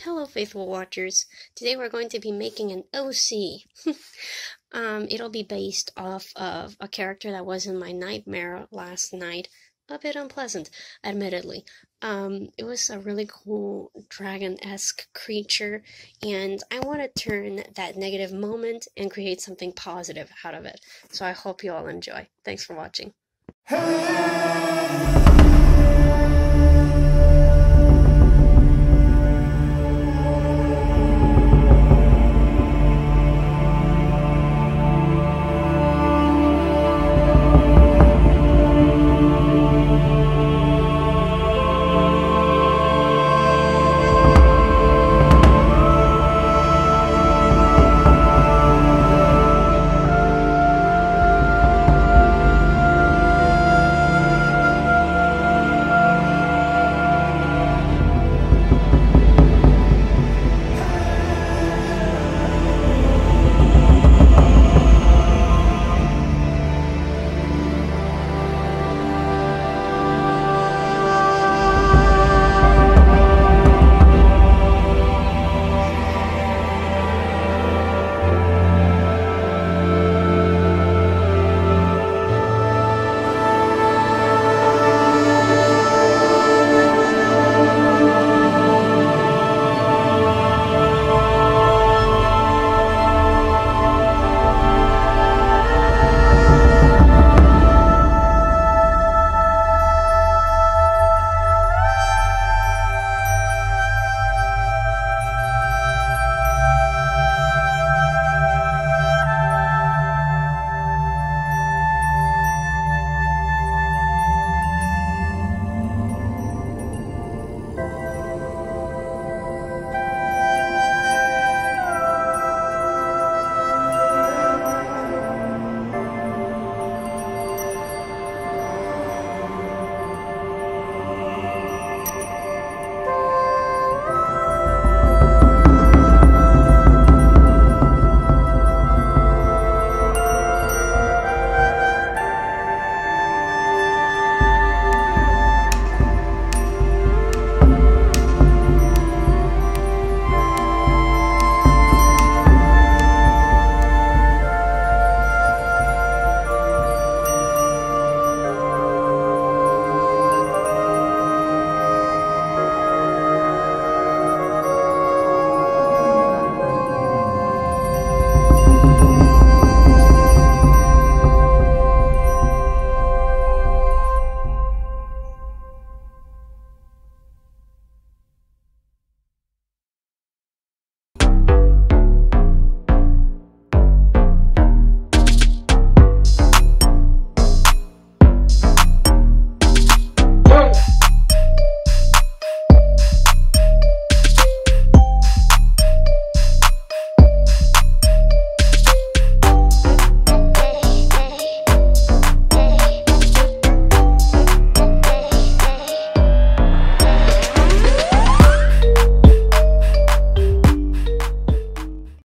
Hello, faithful watchers. Today we're going to be making an OC. It'll be based off of a character that was in my nightmare last night. A bit unpleasant, admittedly. It was a really cool dragon-esque creature, and I want to turn that negative moment and create something positive out of it. So I hope you all enjoy. Thanks for watching.